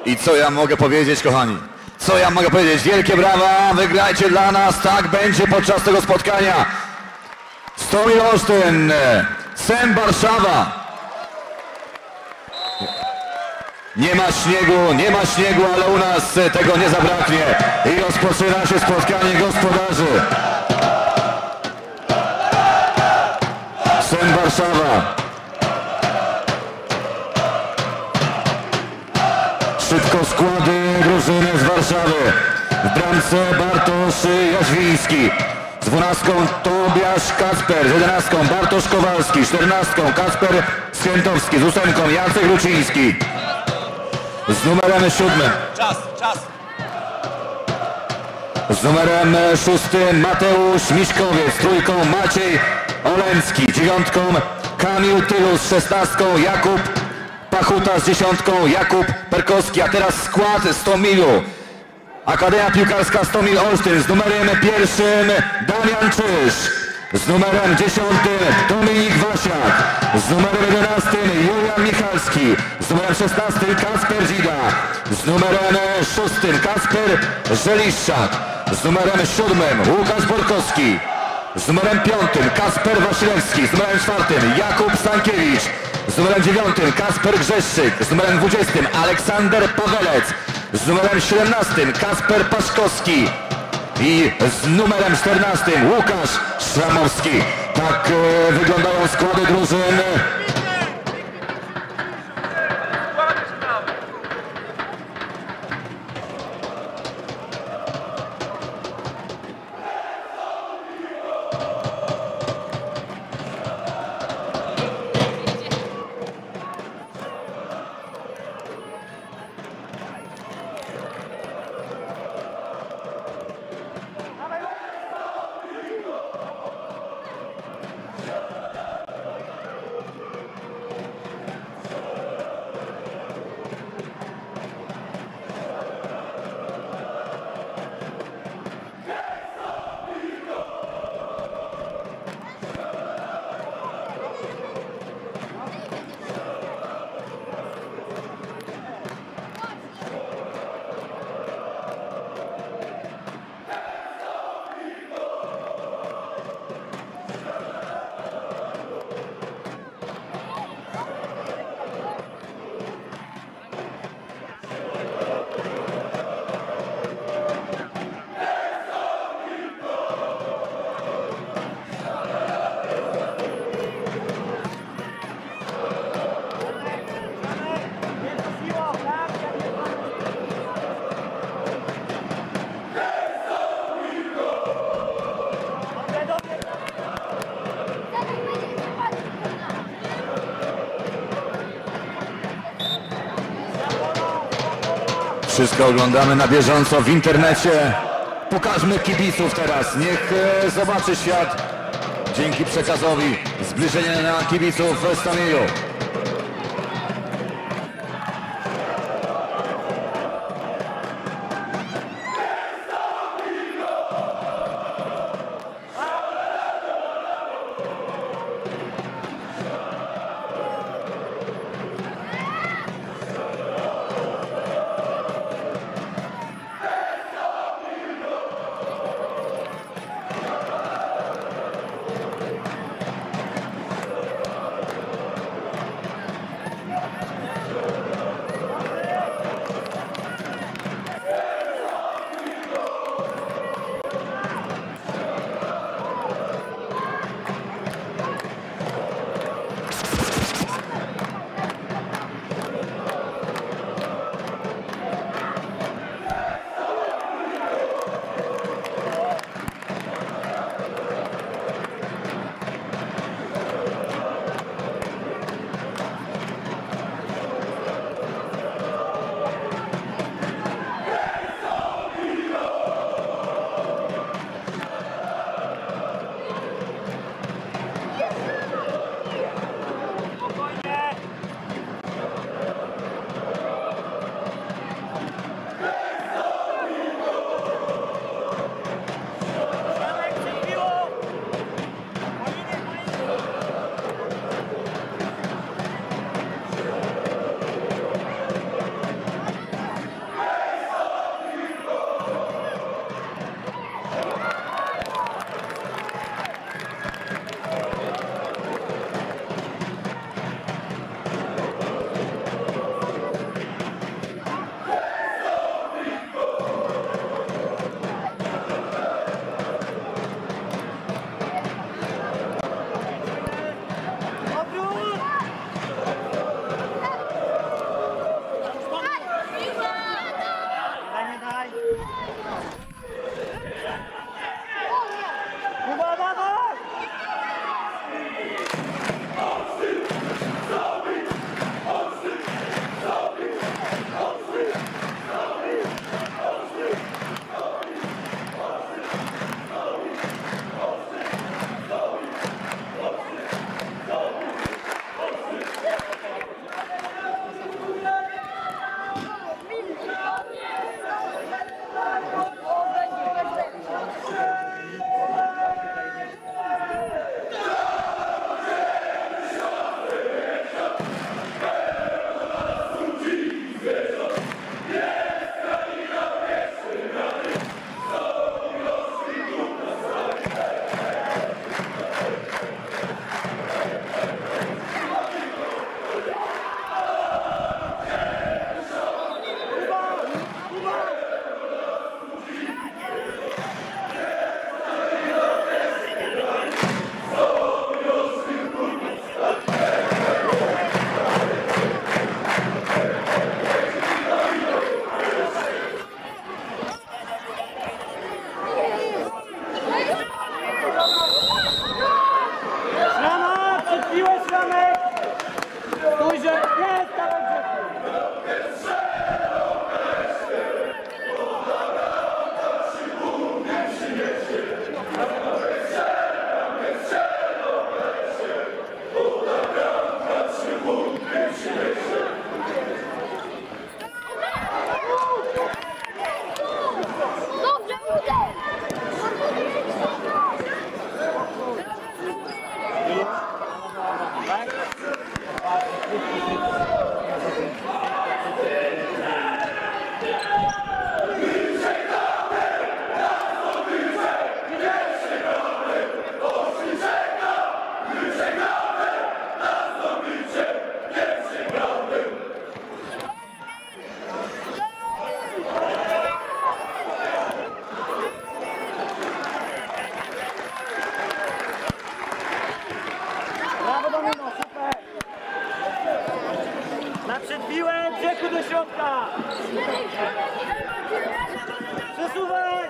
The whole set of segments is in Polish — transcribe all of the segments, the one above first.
I co ja mogę powiedzieć, kochani? Co ja mogę powiedzieć? Wielkie brawa, wygrajcie dla nas, tak będzie podczas tego spotkania. Stomil Olsztyn, Sem Warszawa. Nie ma śniegu, ale u nas tego nie zabraknie. I rozpoczyna się spotkanie gospodarzy. Sem Warszawa. Szybko składy drużyny z Warszawy. W bramce Bartosz Jaźwiński. Z 12 Tobiasz Kacper. Z 11 Bartosz Kowalski. Z 14 Kacper Świętowski. Z 8 Jacek Ruciński. Z numerem 7. Czas. Z numerem 6 Mateusz Miśkowiec. Z 3 Maciej Oleński. 9 Kamil Tylus. Z 16 Jakub Pachuta. Z 10 Jakub Perkowski. A teraz skład Stomilu. Akademia Piłkarska Stomil Olsztyn. Z numerem 1 Damian Czyż. Z numerem 10 Dominik Wasiak. Z numerem 11 Julian Michalski. Z numerem 16 Kasper Dzida. Z numerem 6 Kasper Żeliszczak. Z numerem 7 Łukasz Borkowski. Z numerem 5 Kasper Wasilewski. Z numerem 4 Jakub Stankiewicz. Z numerem 9 Kasper Grzeszczyk. Z numerem 20 Aleksander Pawelec. Z numerem 17 Kasper Paszkowski. I z numerem 14 Łukasz Szramowski. Tak wyglądają składy drużyn. Wszystko oglądamy na bieżąco w internecie. Pokażmy kibiców teraz. Niech zobaczy świat dzięki przekazowi zbliżenie na kibiców w Stomilu. Naprzed piłę, Grzechu do środka! Przesuwaj!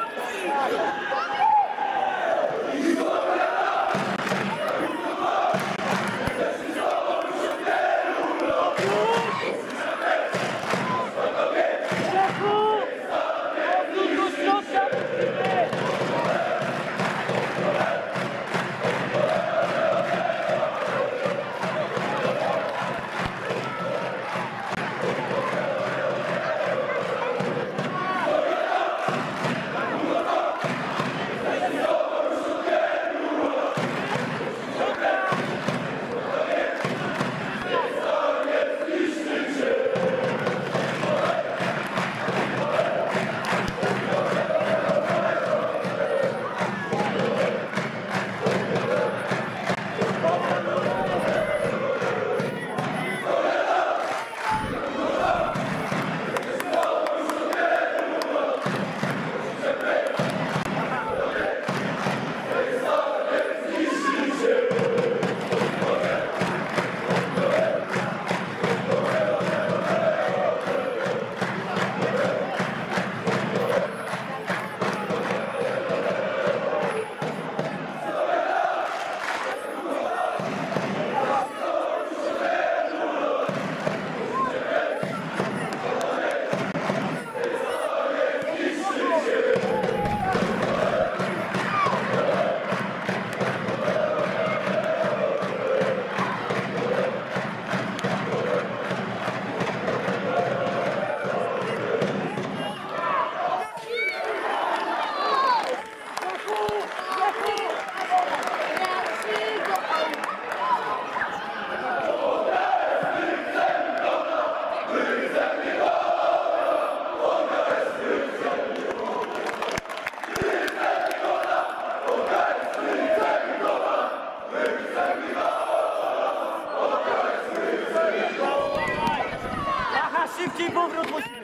Szybciej powrót musimy!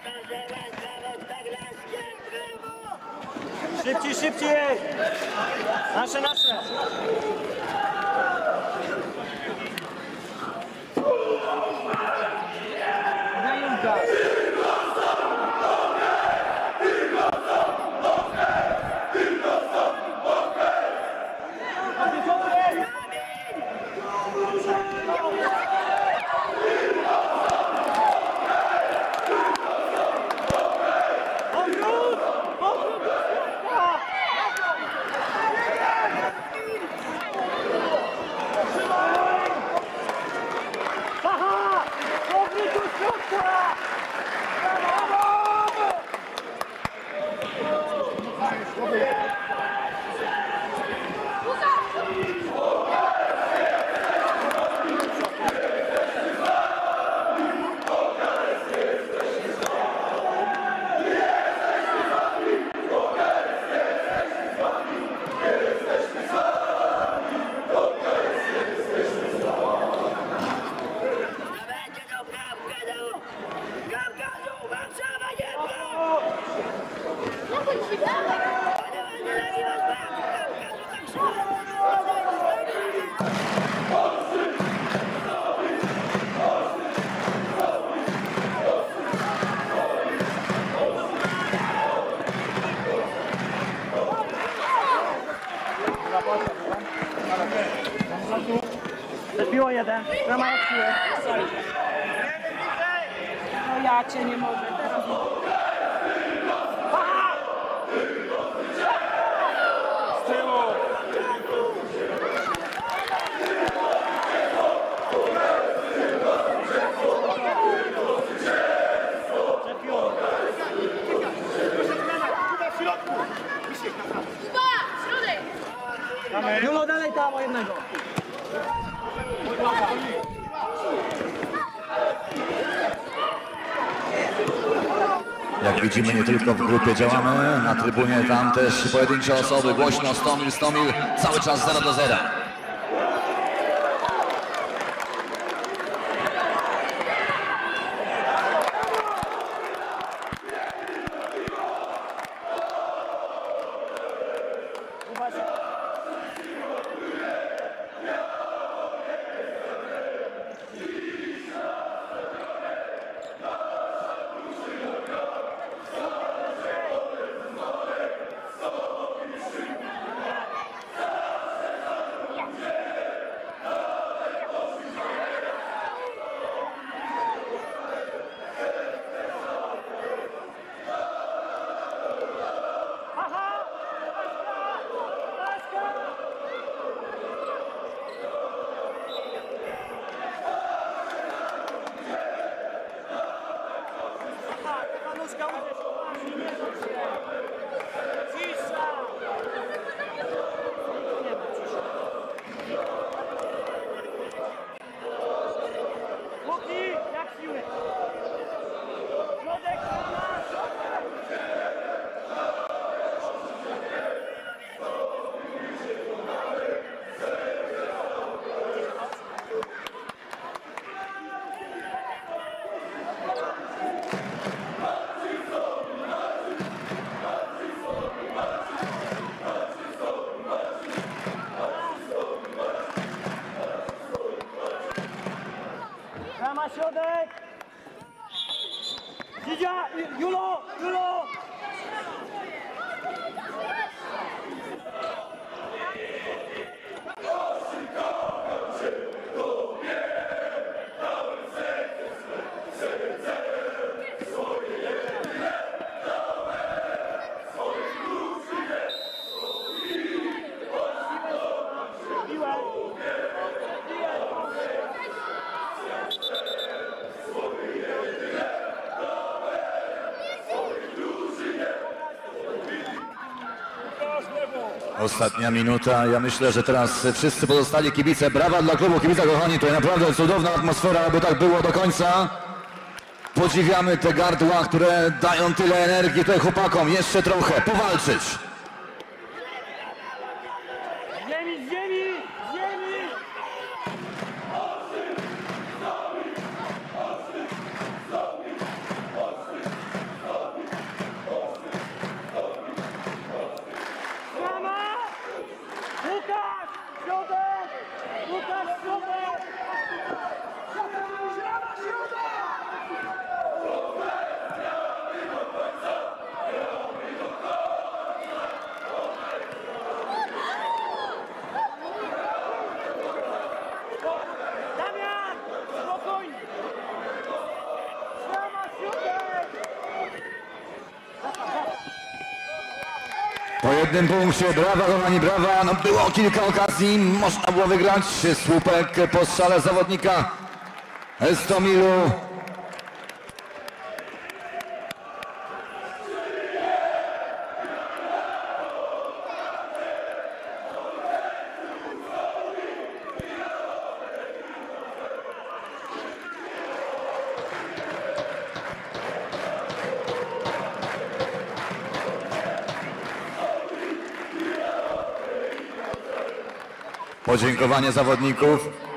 Szybciej, szybciej! Nasze! Zabiło jeden, ramach siłę. No ja cię nie mogę teraz. Z tyłu! Julo, dalej tam o jednego. Jak widzimy, nie tylko w grupie działamy, na trybunie tam też pojedyncze osoby, głośno, Stomil, cały czas 0-0. Brama, środek! Dzidzia! Julo! Julo! Ostatnia minuta. Ja myślę, że teraz wszyscy pozostali kibice. Brawa dla klubu, kibica kochani. To naprawdę cudowna atmosfera, aby tak było do końca. Podziwiamy te gardła, które dają tyle energii tutaj chłopakom. Jeszcze trochę powalczyć. Z ziemi! Z ziemi! Z ziemi! Brama! Łukasz! Środek! Łukasz, środek! Brama, środek! Damian! Spokojnie! Brama, środek! Po jednym punkcie, brawa kochani, brawa. No było kilka okazji, można było wygrać. Słupek po strzale zawodnika Estomilu. Podziękowanie zawodników.